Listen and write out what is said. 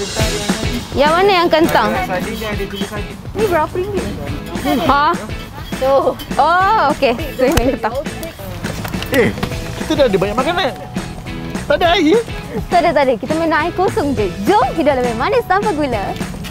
Yang mana yang kentang? Sardin ni ada cili sardin. Ni berapa ringgit? Ha? Oh, okey. Saya main kentang. Kita dah ada banyak makanan. Tak ada air. Tak ada. Kita minum air kosong je. Jom, hidup lebih manis tanpa gula.